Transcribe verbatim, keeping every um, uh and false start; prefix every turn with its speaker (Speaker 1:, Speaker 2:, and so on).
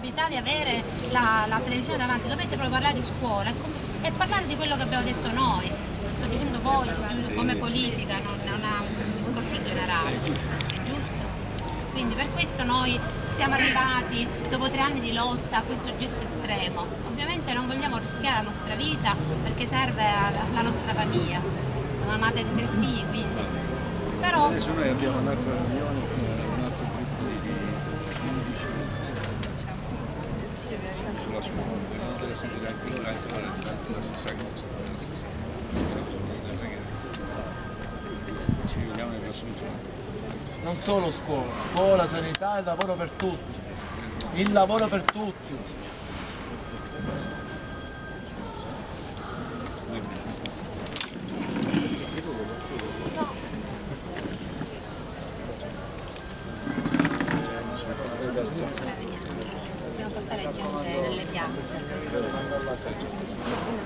Speaker 1: possibilità di avere la, la televisione davanti, dovete proprio parlare di scuola e, come, e parlare di quello che abbiamo detto noi, sto dicendo voi come politica, non è un discorso generale, giusto? Quindi per questo noi siamo arrivati dopo tre anni di lotta a questo gesto estremo. Ovviamente non vogliamo rischiare la nostra vita perché serve alla nostra famiglia, siamo amate di tre figli, quindi. Però...
Speaker 2: Adesso noi abbiamo un'altra riunione con un altro gruppo di quindici sulla scuola, mi interessa dire anche loro anche loro la stessa cosa, la stessa cosa che ci vediamo nei prossimi giorni.
Speaker 3: Non solo scuola, scuola, sanità e lavoro per tutti, il lavoro per tutti.
Speaker 1: Dobbiamo portare gente nelle piazze.